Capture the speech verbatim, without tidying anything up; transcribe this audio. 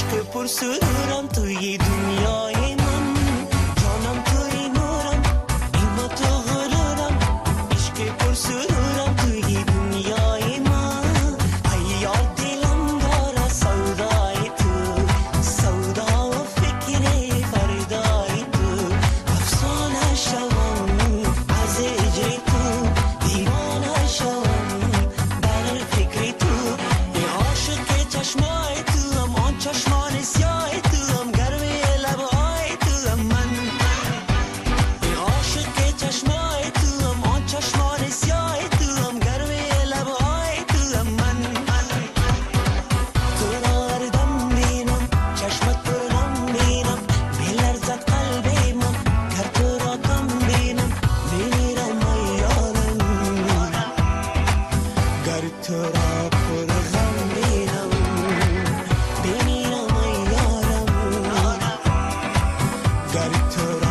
عشق پرسرورم توی دنیای من، جانم توی نورم، ایمان تو غرورم. عشق پرسرورم توی دنیای من، ای یار دلم داره سودای تو، سودا و فکر فردای تو. افسانه شوم از هجر تو، دیوانه شوم در فکر تو. ای عاشق چشمای تو هم، آن چشمان سیاه تو هم، گرمی لبهای تو هم من. ای عاشق چشمای تو هم، آن چشمان سیاه تو هم، گرمی لبهای تو هم من. تو را هر دم بینم، چشمت پر غم بینم، بلرزد قلب من گر تو را کم بینم. بمیرم ای یارم گر تو را پر غم بینم. بمیرم ای یارم گر تو را